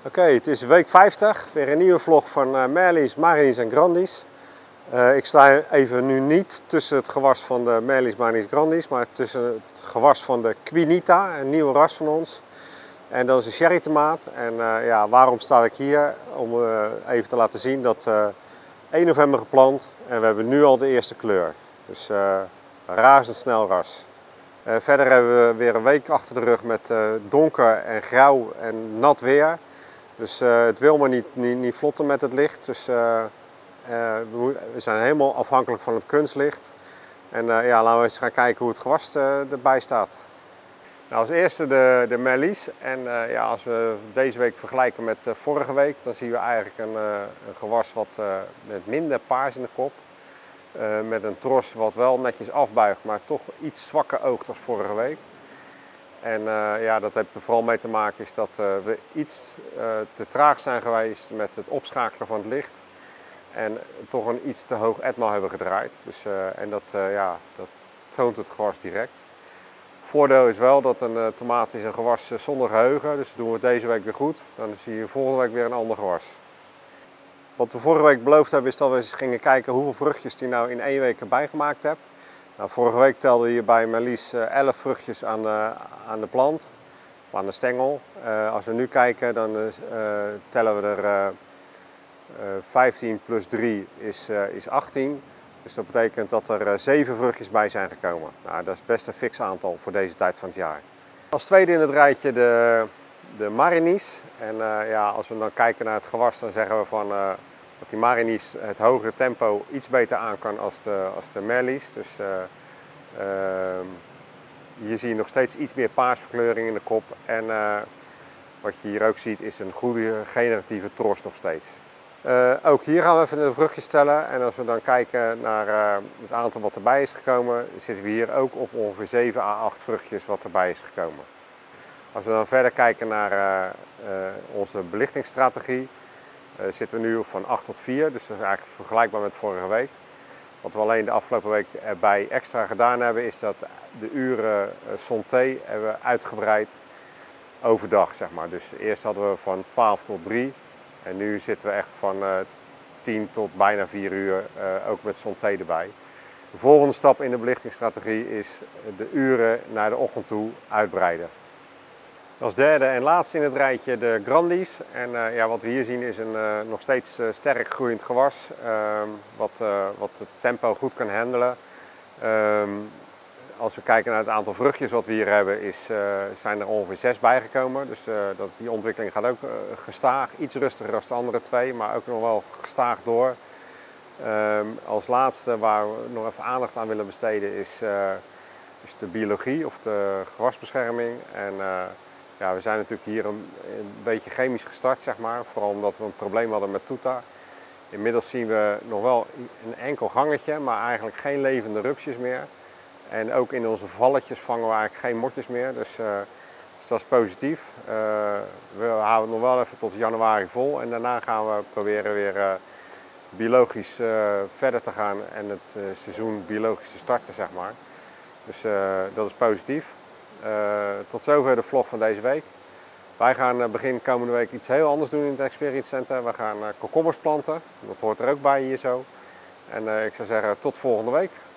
Oké, het is week 50, weer een nieuwe vlog van Merlies, Marinis en Grandis. Ik sta even nu niet tussen het gewas van de Merlies, Marinis, Grandis, maar tussen het gewas van de Quinita, een nieuwe ras van ons. En dat is een sherry tomaat. En ja, waarom sta ik hier? Om even te laten zien dat 1 november geplant en we hebben nu al de eerste kleur. Dus razendsnel ras. Verder hebben we weer een week achter de rug met donker en grauw en nat weer. Dus het wil maar niet vlotten met het licht. Dus we zijn helemaal afhankelijk van het kunstlicht. En ja, laten we eens gaan kijken hoe het gewas erbij staat. Nou, als eerste de Merlies. En ja, als we deze week vergelijken met vorige week, dan zien we eigenlijk een gewas wat met minder paars in de kop. Met een tros wat wel netjes afbuigt, maar toch iets zwakker oogt als vorige week. En ja, dat heeft er vooral mee te maken is dat we iets te traag zijn geweest met het opschakelen van het licht. En toch een iets te hoog etmaal hebben gedraaid. Dus, en ja, dat toont het gewas direct. Voordeel is wel dat een tomaat is een gewas zonder geheugen. Dus doen we het deze week weer goed. Dan zie je volgende week weer een ander gewas. Wat we vorige week beloofd hebben is dat we eens gingen kijken hoeveel vruchtjes die nou in 1 week erbij gemaakt heb. Nou, vorige week telden we hier bij Merlies 11 vruchtjes aan de plant, of aan de stengel. Als we nu kijken, dan tellen we er 15 plus 3 is 18. Dus dat betekent dat er 7 vruchtjes bij zijn gekomen. Nou, dat is best een fix aantal voor deze tijd van het jaar. Als tweede in het rijtje de Marinis. En ja, als we dan kijken naar het gewas, dan zeggen we van dat die Marinis het hogere tempo iets beter aan kan als de Merlies. Dus hier zie je nog steeds iets meer paarsverkleuring in de kop. En wat je hier ook ziet is een goede generatieve tros nog steeds. Ook hier gaan we even de vruchtjes tellen. En als we dan kijken naar het aantal wat erbij is gekomen, zitten we hier ook op ongeveer 7 à 8 vruchtjes wat erbij is gekomen. Als we dan verder kijken naar onze belichtingsstrategie, zitten we nu van 8 tot 4, dus dat is eigenlijk vergelijkbaar met vorige week. Wat we alleen de afgelopen week erbij extra gedaan hebben, is dat de uren Santé hebben uitgebreid overdag, zeg maar. Dus eerst hadden we van 12 tot 3 en nu zitten we echt van 10 tot bijna 4 uur, ook met Santé erbij. De volgende stap in de belichtingsstrategie is de uren naar de ochtend toe uitbreiden. Als derde en laatste in het rijtje de Grandis. En ja, wat we hier zien is een nog steeds sterk groeiend gewas, wat het tempo goed kan handelen. Als we kijken naar het aantal vruchtjes wat we hier hebben, zijn er ongeveer 6 bijgekomen. Dus die ontwikkeling gaat ook gestaag, iets rustiger dan de andere 2, maar ook nog wel gestaag door. Als laatste waar we nog even aandacht aan willen besteden is de biologie of de gewasbescherming. En ja, we zijn natuurlijk hier een beetje chemisch gestart, zeg maar, vooral omdat we een probleem hadden met Tuta. Inmiddels zien we nog wel een enkel gangetje, maar eigenlijk geen levende rupsjes meer. En ook in onze valletjes vangen we eigenlijk geen motjes meer, dus dat is positief. We houden het nog wel even tot januari vol en daarna gaan we proberen weer biologisch verder te gaan en het seizoen biologisch te starten, zeg maar. Dus dat is positief. Tot zover de vlog van deze week. Wij gaan begin komende week iets heel anders doen in het Experience Center. We gaan komkommers planten. Dat hoort er ook bij hier zo. En ik zou zeggen tot volgende week.